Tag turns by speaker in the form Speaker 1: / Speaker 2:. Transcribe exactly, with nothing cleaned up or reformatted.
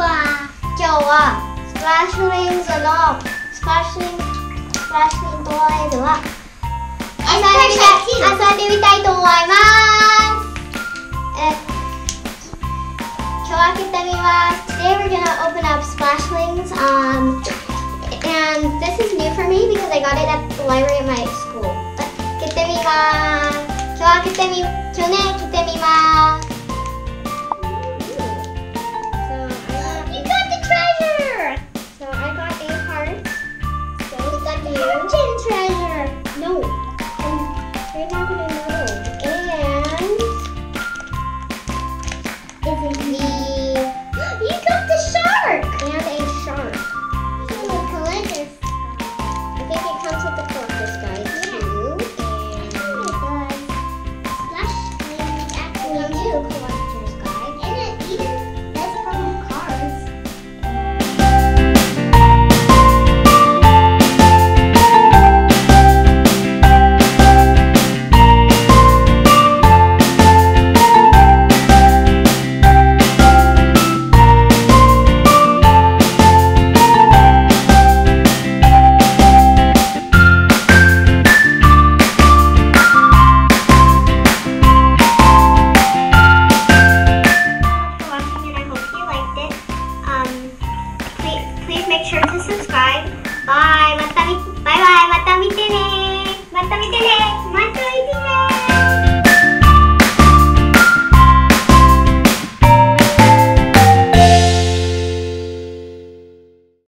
Speaker 1: は今日はスプラッシュリングのスプラッシュリングスプラッシュリングトイレは遊んでみたいと思います。え今日開けてみます。Today we're gonna open up Splashlings. Um, and this is new for me because I got it at the library at my school. 開けてみます。今日開けてみ、今日ね、開けてみます。You got the treasure! So I got a heart. So we got the fortune treasure. No, you're not gonna know. And is it me? You got the shark! And a shark. Oh, collector. I think it comes with the collector's guide too. And oh my god. Splashlings actually do collect.